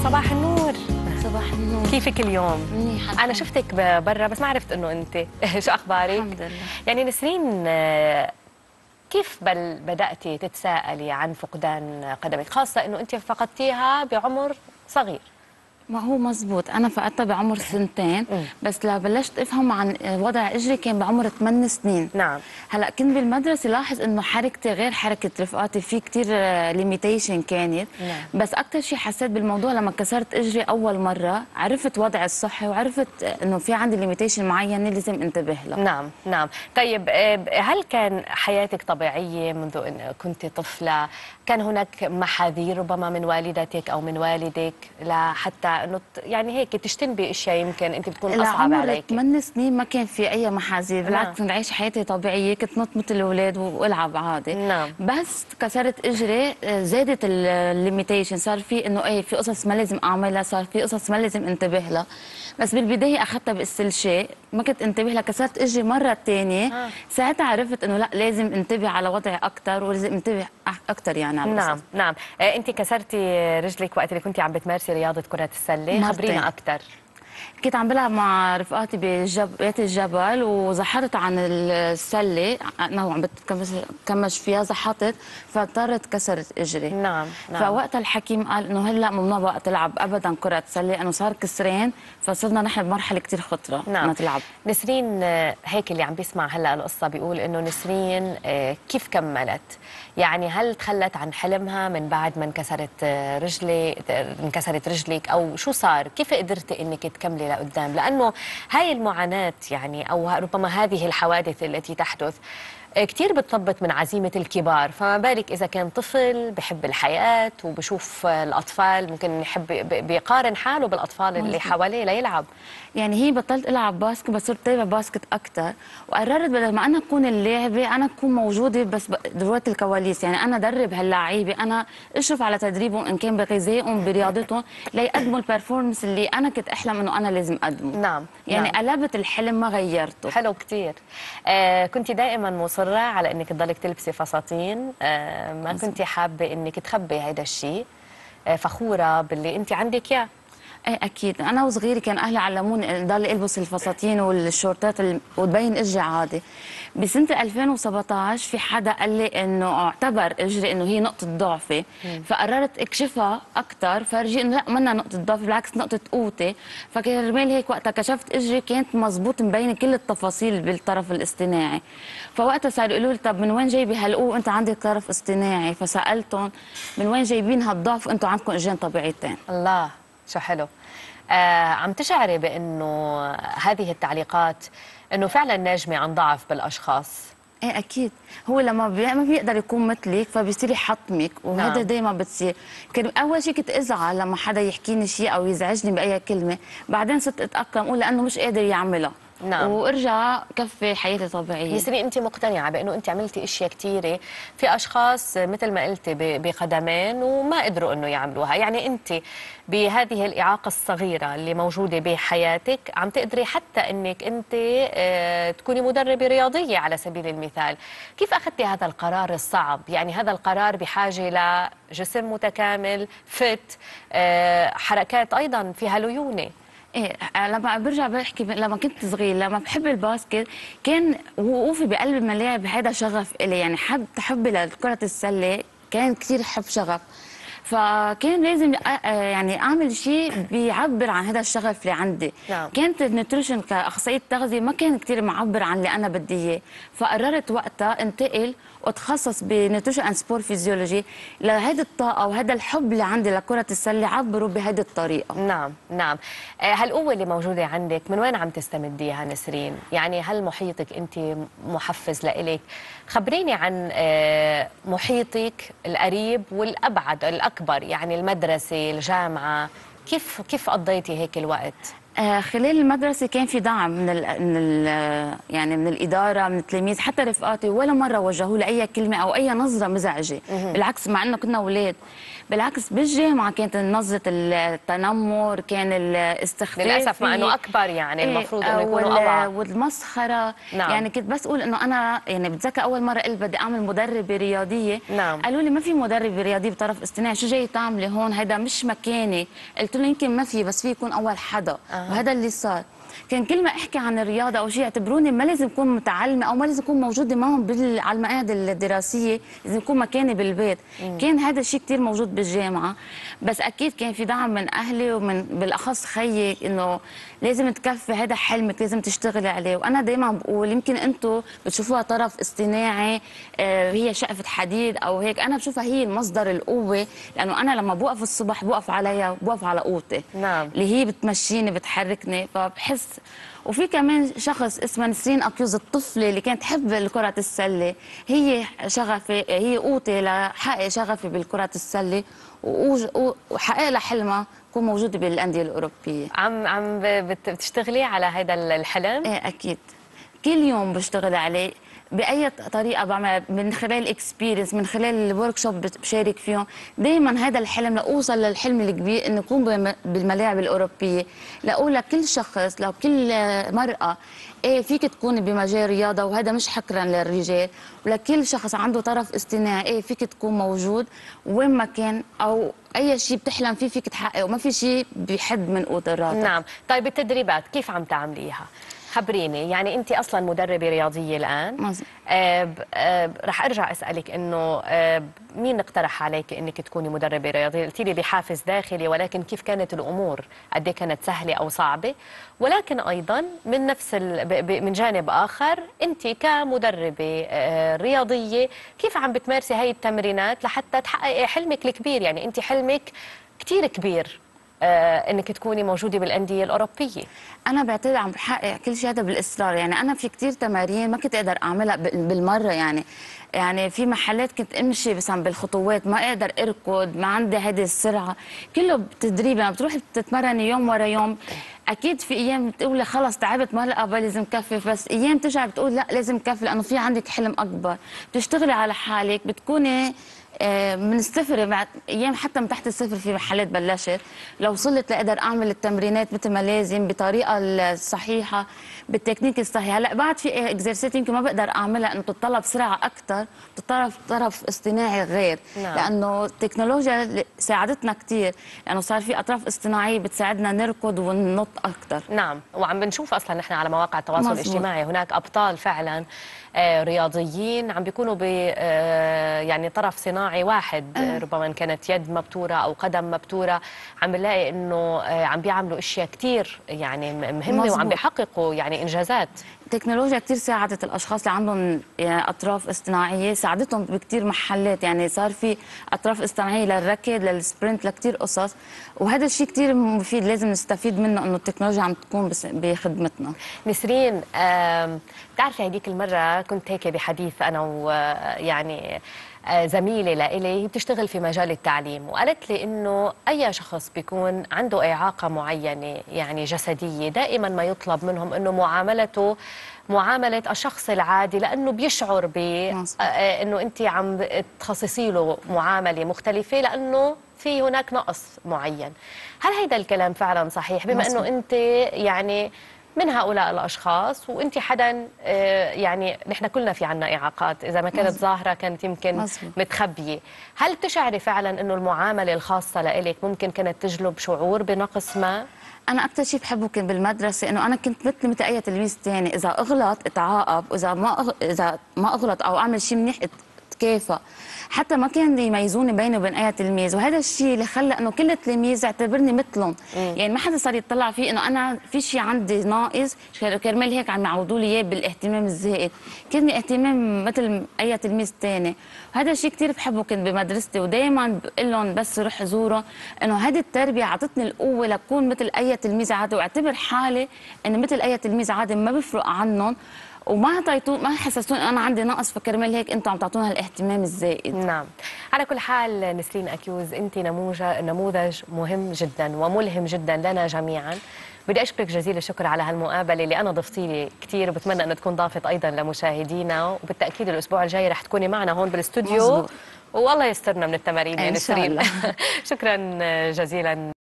صباح النور. صباح النور. كيفك اليوم؟ منيحة. أنا شفتك برا بس ما عرفت إنه أنت. شو أخبارك؟ الحمد لله. يعني نسرين، كيف بدأتي تتساءلي عن فقدان قدمك، خاصة إنه أنت فقدتيها بعمر صغير؟ ما هو مزبوط، أنا فقدتها بعمر 2 بس لا بلشت أفهم عن وضع إجري كان بعمر 8 سنين. نعم. هلا كنت بالمدرسة لاحظ إنه حركتي غير حركة رفقاتي، في كتير ليميتيشن كانت. نعم. بس أكثر شيء حسيت بالموضوع لما كسرت إجري أول مرة، عرفت وضعي الصحي وعرفت إنه في عندي ليميتيشن معينة لازم انتبه لها. نعم نعم. طيب، هل كان حياتك طبيعية منذ أن كنت طفلة؟ كان هناك محاذير ربما من والدتك أو من والدك لحتى أنه يعني هيك تجتنبي أشياء يمكن أنت بتكون أصعب عليك؟ عمر 8 سنين ما كان في أي محاذير، بالعكس كنت عايش حياتي طبيعية، كنت نط مثل الأولاد والعب عادي. نعم. بس كسرت إجري زادت الليميتيشن، صار في إنه إيه في قصص ما لازم أعملها، صار في قصص ما لازم انتبه لها. بس بالبداية أخذتها باستلشاء، ما كنت انتبه لها، كسرت إجري مرة ثانية. ساعتها عرفت إنه لا لازم انتبه على وضعي أكثر ولازم انتبه أكثر يعني على نعم القصص. نعم. أنت كسرتي رجلك وقت اللي كنتي عم بتمارسي رياضة كرة السلة، خبرينا أكثر. كنت عم بلعب مع رفقاتي ببيت الجبل وزحطت عن السله، انا وعم بتكمش فيها زحطت فاضطرت كسرت اجري. نعم نعم. فوقتها الحكيم قال انه هلا ممنوع بقى تلعب ابدا كره سله لانه صار كسرين، فصرنا نحن بمرحله كثير خطره نعم. تلعب. نسرين، هيك اللي عم بيسمع هلا القصه بيقول انه نسرين كيف كملت؟ يعني هل تخلت عن حلمها من بعد ما انكسرت رجلك او شو صار؟ كيف قدرتي انك تكملي لقدام؟ لانه هاي المعاناه يعني او ربما هذه الحوادث التي تحدث كثير بتثبط من عزيمة الكبار، فما بالك إذا كان طفل بحب الحياة وبشوف الأطفال ممكن يحب بيقارن حاله بالأطفال اللي حواليه ليلعب. يعني هي بطلت ألعب باسكت بس صرت أتابع باسكت أكثر، وقررت بدل ما أنا أكون اللاعبة أنا أكون موجودة بس جوات الكواليس، يعني أنا أدرب هاللاعيبة، أنا أشرف على تدريبهم إن كان بغذائهم برياضتهم ليقدموا البرفورمنس اللي أنا كنت أحلم إنه أنا لازم أقدمه. نعم. يعني نعم. قلبت الحلم ما غيرته. حلو كثير. كنت دائما مصرة على انك تضلك تلبسي فساتين، ما كنت حابة انك تخبي هذا الشيء، فخورة باللي انت عندك اياه؟ ايه اكيد، انا وصغيري كان اهلي علموني ضل البس الفساتين والشورتات وتبين اجري عادي. بسنه 2017 في حدا قال لي انه اعتبر اجري انه هي نقطه ضعفي، فقررت اكشفها اكثر فرجي انه لا منا نقطه ضعف، بالعكس نقطه قوتي. فكرمال هيك وقتها كشفت اجري كانت مزبوط مبينه كل التفاصيل بالطرف الاصطناعي. فوقتها صاروا يقولوا لي طب من وين جايبه هالقوه انت عندك طرف اصطناعي؟ فسالتهم من وين جايبين هالضعف وانتم عندكم اجرين طبيعيتين. الله شو حلو. عم تشعري بأنه هذه التعليقات أنه فعلا ناجمة عن ضعف بالأشخاص؟ ايه اكيد، هو لما ما بيقدر يكون مثلك فبيصير يحطمك، وهذا نعم. دائما بتصير. كان اول شيء كنت ازعل لما حدا يحكيني شيء او يزعجني باي كلمه، بعدين صرت اتاقلم اقول لانه مش قادر يعملها. نعم. وارجع كفي حياتي طبيعيه. نسرين، انت مقتنعه بانه انت عملتي اشياء كثيره في اشخاص مثل ما قلتي بقدمين وما قدروا انه يعملوها؟ يعني انت بهذه الاعاقه الصغيره اللي موجوده بحياتك عم تقدري حتى انك انت تكوني مدربه رياضيه على سبيل المثال. كيف اخذتي هذا القرار الصعب؟ يعني هذا القرار بحاجه لجسم متكامل فت، حركات ايضا فيها ليونه. ايه لما برجع بحكي لما كنت صغير لما بحب الباسكت كان وقوفي بقلب الملاعب هذا شغف إلي، يعني حبي لكرة السلة كان كثير حب شغف، فكان لازم يعني اعمل شيء بيعبر عن هذا الشغف اللي عندي. نعم. كانت النيوتريشن كاخصائيه تغذيه ما كان كثير معبر عن اللي انا بدي اياه، فقررت وقتها انتقل واتخصص بنيوتريشن اند سبور فيزيولوجي لهيدي الطاقه وهذا الحب اللي عندي لكره السله عبروا بهيدي الطريقه. نعم نعم. هالقوه اللي موجوده عندك من وين عم تستمديها نسرين؟ يعني هل محيطك انت محفز لإلك؟ خبريني عن محيطك القريب والابعد الاكبر، يعني المدرسه، الجامعه، كيف قضيتي هيك الوقت؟ خلال المدرسة كان في دعم يعني من الإدارة، من التلاميذ، حتى رفقاتي ولا مرة وجهوا لي أي كلمة أو أي نظرة مزعجة. بالعكس، مع إنه كنا أولاد. بالعكس بالجامعة كانت نظرة التنمر، كان الاستخفاف للاسف مع انه اكبر، يعني المفروض انه يكونوا اوعى. والمسخرة. نعم. يعني كنت بس اقول انه انا يعني بتذكر اول مرة قلت بدي اعمل مدربة رياضية. نعم. قالوا لي ما في مدربة رياضية بطرف اصطناعي، شو جاي تعملي هون؟ هيدا مش مكاني. قلت له يمكن ما في، بس في يكون اول حدا. وهذا اللي صار. كان كل ما احكي عن الرياضه او شيء يعتبروني ما لازم اكون متعلمه او ما لازم اكون موجوده معهم على المقاعد الدراسيه، لازم يكون مكاني بالبيت. كان هذا الشيء كثير موجود بالجامعه. بس اكيد كان في دعم من اهلي ومن بالاخص خيي، انه لازم تكفي، هذا حلمك لازم تشتغلي عليه. وانا دائما بقول يمكن انتم بتشوفوها طرف اصطناعي، هي شقفه حديد او هيك، انا بشوفها هي مصدر القوه. لانه انا لما بوقف الصبح بوقف عليها، بوقف على قوتي. نعم. اللي هي بتمشيني بتحركني، فبحس. وفي كمان شخص اسمه نسرين أكيوز، الطفلة اللي كانت تحب كرة السلة. هي شغفي، هي قوتي لحقق شغفي بالكرة السلة وحقق لها حلمها تكون موجودة بالأندية الأوروبية. عم بتشتغلي على هذا الحلم؟ ايه أكيد، كل يوم بشتغل عليه باي طريقه، بعمل من خلال اكسبيرينس، من خلال الورك شوب بشارك فيهم. دائما هذا الحلم لاوصل للحلم الكبير، انه اكون بالملاعب الاوروبيه، لاقول لكل شخص، لكل مراه، ايه فيك تكوني بمجال رياضه، وهذا مش حكرا للرجال. ولكل شخص عنده طرف اصطناعي، ايه فيك تكون موجود وين ما كان، او اي شيء بتحلم فيه فيك تحققه، وما في شيء بيحد من قدراتك. نعم. طيب التدريبات كيف عم تعمليها؟ خبريني، يعني انت اصلا مدربه رياضيه الان. رح ارجع اسالك انه مين اقترح عليك انك تكوني مدربه رياضيه؟ قلتي لي بحافز داخلي، ولكن كيف كانت الامور؟ قد ايه كانت سهله او صعبه؟ ولكن ايضا من نفس من جانب اخر، انت كمدربه رياضيه كيف عم بتمارسي هاي التمرينات لحتى تحققي حلمك الكبير؟ يعني انت حلمك كثير كبير، انك تكوني موجوده بالانديه الاوروبيه. انا بعتبر عم بحقق كل شيء هذا بالاصرار. يعني انا في كثير تمارين ما كنت اقدر اعملها بالمره. يعني في محلات كنت امشي بس بالخطوات، ما اقدر اركض، ما عندي هذه السرعه. كله بتدريب. لما بتروحي بتتمرني يوم ورا يوم، اكيد في ايام بتقولي خلص تعبت ما هلا لازم كفي، بس ايام ترجع بتقول لا لازم كفي، لانه في عندك حلم اكبر. بتشتغلي على حالك، بتكوني من الصفر. بعد ايام حتى من تحت الصفر في محلات بلشت، لو وصلت لاقدر اعمل التمرينات مثل ما لازم، بطريقه الصحيحه، بالتكنيك الصحيح. هلا بعد في اكزرسيت يمكن ما بقدر اعملها، انه بتتطلب سرعه اكثر، بتتطلب طرف اصطناعي غير. نعم. لانه التكنولوجيا ساعدتنا كثير، لانه صار في اطراف اصطناعيه بتساعدنا نركض وننط اكثر. نعم. وعم بنشوف اصلا نحن على مواقع التواصل الاجتماعي هناك ابطال فعلا رياضيين عم بيكونوا يعني طرف صناعي واحد. ربما إن كانت يد مبتوره او قدم مبتوره، عم بنلاقي انه عم بيعملوا اشياء كثير يعني مهمه. مزبوط. وعم بيحققوا يعني انجازات. التكنولوجيا كثير ساعدت الاشخاص اللي عندهم يعني اطراف اصطناعيه، ساعدتهم بكثير محلات. يعني صار في اطراف اصطناعيه للركض، للسبرنت، لكثير قصص. وهذا الشيء كثير مفيد، لازم نستفيد منه، انه التكنولوجيا عم تكون بخدمتنا. نسرين، بتعرفي هديك المره كنت هيك بحديث انا ويعني زميلة لإلي، هي بتشتغل في مجال التعليم، وقالت لي إنه أي شخص بيكون عنده إعاقة معينة يعني جسدية، دائما ما يطلب منهم إنه معاملته معاملة الشخص العادي، لأنه بيشعر إنه أنت عم تخصصي له معاملة مختلفة، لأنه في هناك نقص معين. هل هيدا الكلام فعلا صحيح؟ بما إنه أنت يعني من هؤلاء الأشخاص، وأنت حدا يعني نحن كلنا في عنا إعاقات، إذا ما كانت ظاهرة كانت يمكن متخبية. هل بتشعري فعلا أنه المعاملة الخاصة لإلك ممكن كانت تجلب شعور بنقص ما؟ أنا أكثر شيء بحبه كان بالمدرسة إنه أنا كنت مثل أي تلميذ ثاني، إذا أغلط أتعاقب، وإذا ما أغلط أو أعمل شيء منيح أتكافئ. حتى ما كان يميزوني بيني وبين اي تلميذ، وهذا الشيء اللي خلى انه كل التلاميذ يعتبرني مثلهم. يعني ما حدا صار يطلع فيه انه انا في شيء عندي ناقص، كرمال هيك عم يعودوا لي اياه بالاهتمام الزائد. كان اهتمام مثل اي تلميذ ثاني. وهذا الشيء كثير بحبه كنت بمدرستي، ودائما بقول لهم بس روح زوره انه هذه التربيه اعطتني القوه لكون مثل اي تلميذ عادي، واعتبر حالي انه مثل اي تلميذ عادي، ما بفرق عنهم، وما ما حسستوني انا عندي نقص، فكرمال هيك انتم عم تعطونا الاهتمام الزائد. نعم. على كل حال نسرين أكيوز، انت نموذج مهم جدا وملهم جدا لنا جميعا، بدي اشكرك جزيل الشكر على هالمقابله اللي انا ضفتي لي كثير، وبتمنى انها تكون ضافت ايضا لمشاهدينا، وبالتاكيد الاسبوع الجاي رح تكوني معنا هون بالاستوديو. مزبوط. والله يسترنا من التمارين إن يعني شاء سورين. الله. شكرا جزيلا.